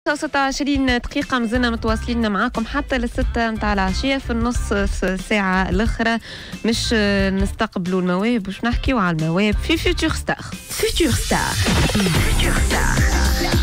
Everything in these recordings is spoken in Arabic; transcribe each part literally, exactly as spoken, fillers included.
ستة وعشرين دقيقة مازلنا متواصلين معاكم حتى للستة متاع العشية. في النص ساعة الأخرى مش نستقبلوا المواهب وش نحكيوا على المواهب في فيوتشر ستار. فيوتشر ستار فيوتشر ستار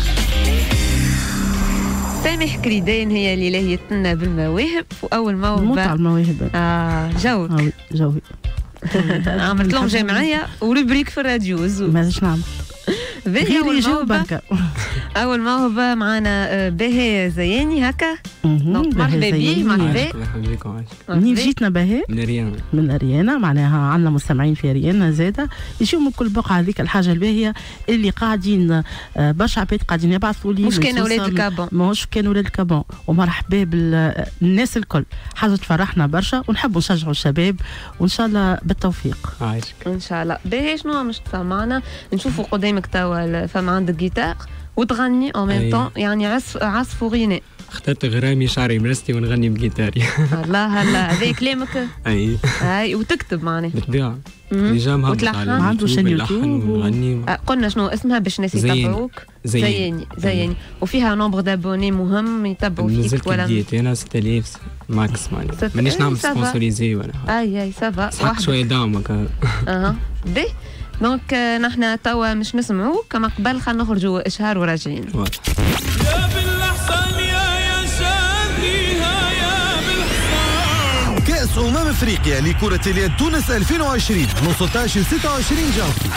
سامح كريدين هي اللي لهيتنا بالمواهب. وأول موهبة موت على المواهب. آه جوك جوي عملت لهم جمعية وربريك في الراديو الزوز. ماذاش نعمل باهي. أول موهبة أول موهبة معنا باهي زياني هكا. مرحبا بيه. مرحبا بكم. منين جيتنا باهي؟ من ريانا. من ريانا معناها عندنا مستمعين في ريانا زاده يجيو من كل بقعه. هذيك الحاجه الباهيه اللي قاعدين برشا عباد قاعدين يبعثوا لي مش كانوا ولاد الكابون. مش كانوا ولاد الكابون. ومرحبا بالناس الكل. حاجه تفرحنا برشا ونحبوا نشجعوا الشباب وان شاء الله بالتوفيق. عايشك ان شاء الله. باهي شنو مش تسمعنا نشوفوا قدامك توا فما عندك جيتار وتغني او ميم طون يعني عزف عزف وغناء. اخترت غرامي شعري مرستي ونغني بجيتاري. الله هلا هذا كلامك. اي اي وتكتب معناها بالطبيعه ديجا مهبط على عنده شان يوتيوب ونغني. قلنا شنو اسمها باش الناس يتابعوك؟ زياني زياني وفيها نومبر دابوني مهم يتبعوا فيك ولا نزلت انا ستة آلاف ماكس ماني مانيش نعمل سبونسوريزي ولا اي اي سافا صح شويه دعمك. اها بي دونك نحن توا مش نسمعوا كما قبل. خلينا نخرجوا اشهار وراجعين. يا بالحصان يا يا شاديها يا بالحصان. كأس أمم أفريقيا لكرة اليد تونس ألفين وعشرين من ستة عشر ستة وعشرين جانفي.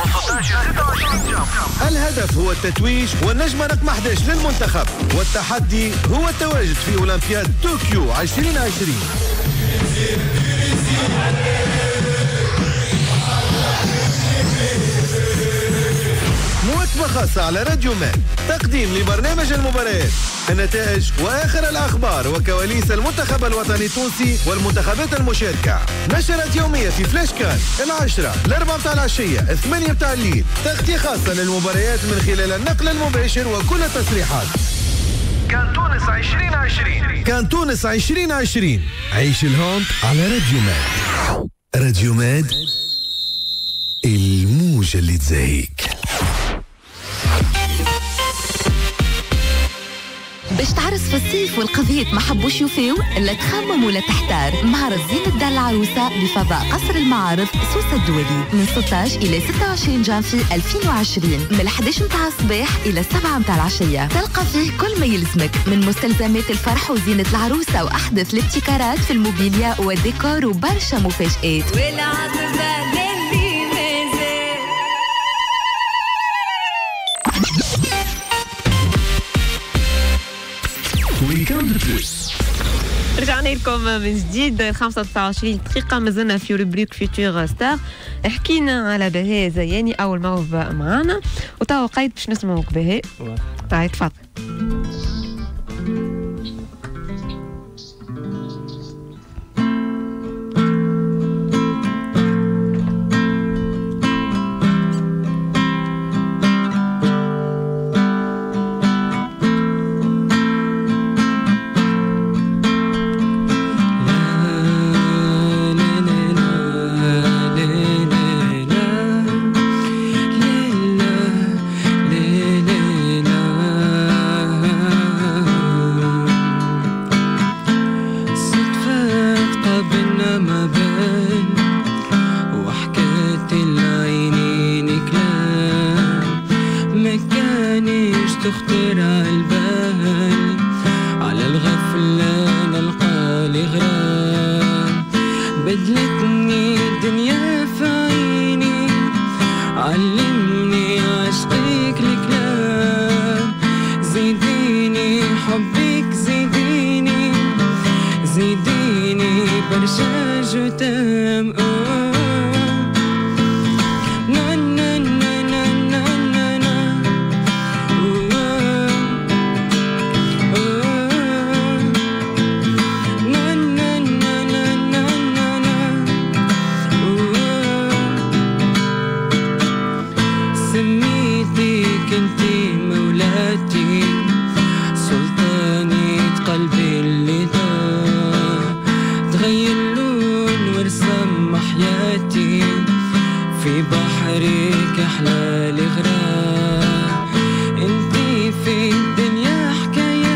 الهدف هو التتويج والنجمة رقم أحد عشر للمنتخب والتحدي هو التواجد في أولمبياد طوكيو ألفين وعشرين. مواكبة خاصة على راديو مان. تقديم لبرنامج المباريات النتائج وآخر الأخبار وكواليس المنتخب الوطني التونسي والمنتخبات المشاركة. نشرات يومية في فلاش كان العشرة الأربعة متاع العشية الثمانية متاع الليل. تغطية خاصة للمباريات من خلال النقل المباشر وكل التصريحات. كان تونس عشرين عشرين. كان تونس عشرين عشرين. عيش الهوند على راديو ماد. راديو ماد الموجة اللي تزهيك. باش تعرس في الصيف والقضية ما حبوش يوفيو لا تخمم ولا تحتار. معرض زينة دار العروسة بفضاء قصر المعارض سوسة الدولي من ستة عشر إلى ستة وعشرين جانفي ألفين وعشرين من الحادي عشر متاع الصباح إلى السبعة متاع العشية. تلقى فيه كل ما يلزمك من مستلزمات الفرح وزينة العروسة وأحدث الابتكارات في الموبيليا والديكور وبرشا مفاجآت. رجعنا لكم من جديد خمسة وتسعة وعشرين دقيقة مازلنا في روبريك فيوتشر ستار. حكينا على بهاء زياني أول موهبة معانا وتوا قايد باش نسمعوك بهاء. هاي تفضل. أحلى الغرام انتي في الدنيا حكاية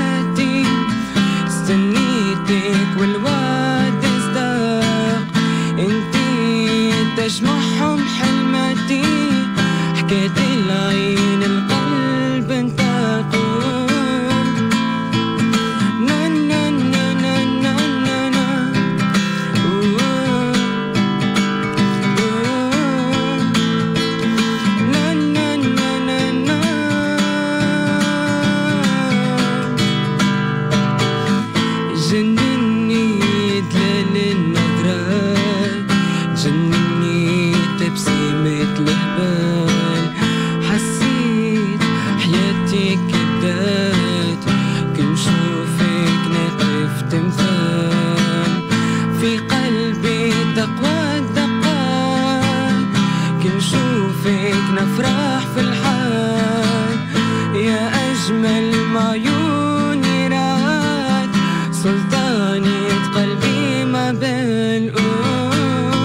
سلطانية قلبي ما بالقول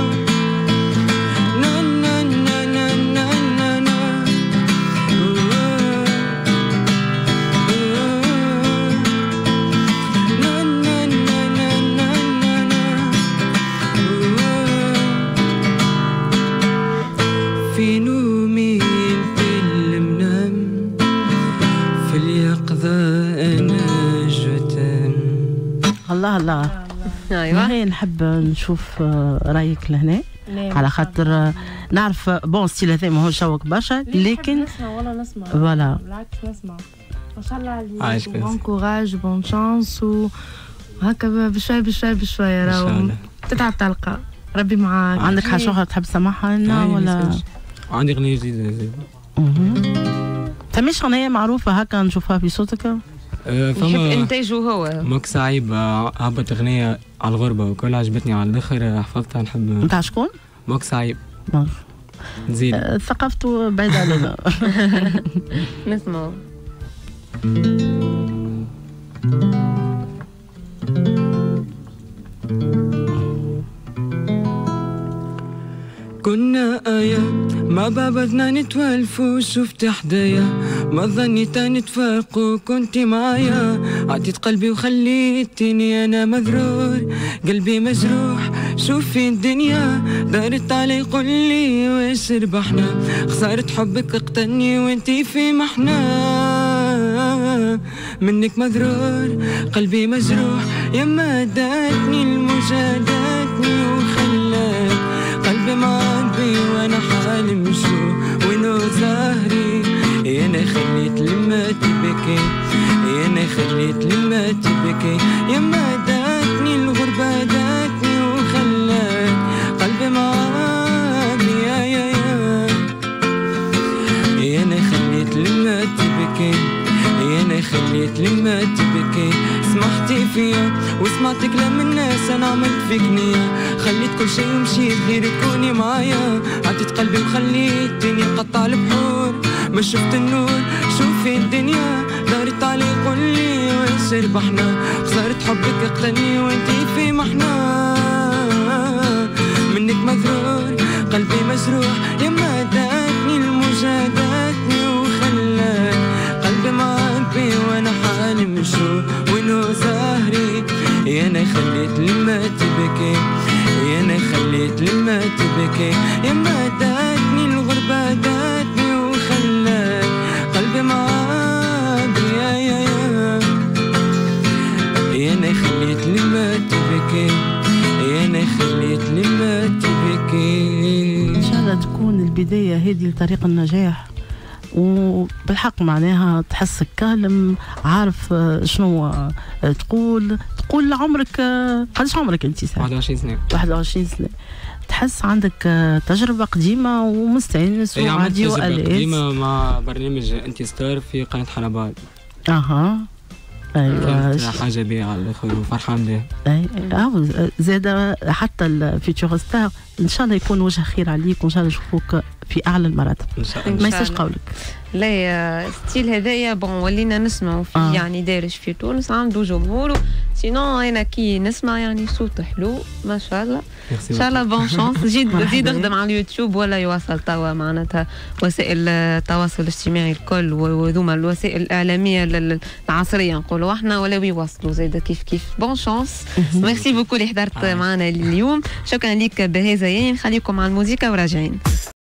نا نا نا نا نا نا في نومي الكل منام في اليقظة أنا جتم. الله الله. ايوه هي نحب نشوف رايك لهنا على خاطر نعرف بون ستيل هذا ماهوش شوك برشا لكن نسمع ولا نسمع فوالا بالعكس نسمع ما شاء الله عليك. عايشك بون كوراج بون شانس وهكا بشوي بشوي بشوي راهو تتعب تلقى ربي معاك. عندك حاجه اخرى تحب تسمعها لنا ولا؟ عندي اغنيه جديده زي فماش اغنيه معروفه هكا نشوفها في صوتك؟ أه يحب انتاجه هو ماك صعيب هبط اغنيه على الغربه وكل عجبتني على الاخر حفظتها نحب. نتاع شكون؟ ماك صعيب ماشي زين أه ثقافته بعيده علينا. نسمعوا. كنا آية ما بعدنا نتوالفوا شفت حدايا ما ظنيت نتفارقوا كنت معايا عديت قلبي وخليتني أنا مذرور قلبي مجروح شوفي الدنيا دارت علي قل لي ويش ربحنا خسارة حبك اقتلني وانتي في محنا منك مذرور قلبي مجروح يما داتني المجاداتني وخلاك قلبي معبي وانا حالي مشوق وينو زهري انا خليت لما تبكي انا خليت لما تبكي يما داتني الغربة داتني وخلاك قلبي معبي يا يا يا انا خليت لما تبكي انا خليت لما تبكي سمحتي فيا وسمعت كلام الناس انا عملت فيك نية خليت كل شي ومشيت غير تكوني معايا عديت قلبي وخليتني نقطع البحور ما شفت النور شوفي الدنيا دارت علي قولي وين ربحنا خسارة حبك اقتني وانتي في محنا منك مذرور قلبي مجروح يما داتني الموجة داتني وخلاك قلبي معبي وانا حالي مشوق وينو زهري يا انا خليت لما تبكي يا انا خليت لما تبكي يما داتني الغربة داتني وخلاك قلبي معبي يا يا يا يا انا خليت لما تبكي يا انا خليت لما تبكي. ان شاء الله تكون البدايه هذه لطريق النجاح وبالحق معناها تحسك كالم عارف شنو تقول تقول عمرك قداش عمرك انت ساعه؟ واحد وعشرين سنة واحد وعشرين سنة تحس عندك تجربة قديمة ومستانس وعادي وأليف. وأليف قديمة مع برنامج انتي ستار في قناة حلبات. اها ايوه حاجة بيها على الاخر وفرحان بها. اي زاد حتى الفيتشر ستار ان شاء الله يكون وجه خير عليك وان شاء الله نشوفوك في اعلى المراتب. ان شاء الله. ما ينساش قولك. لا ستيل هذايا بون ولينا نسمعوا فيه آه. يعني دارج في تونس عنده جمهور سينو انا كي نسمع يعني صوت حلو ما شاء الله ان شاء الله بون شانس زيد زيد اخدم على اليوتيوب ولا يواصل توا معناتها وسائل التواصل الاجتماعي الكل وذوما الوسائل الاعلاميه العصريه نقولوا احنا ولا يواصلوا زيد كيف كيف بون شانس. ميرسي بوكو اللي حضرت معنا اليوم شكرا لك بهذا نخليكم على الموسيقى وراجعين.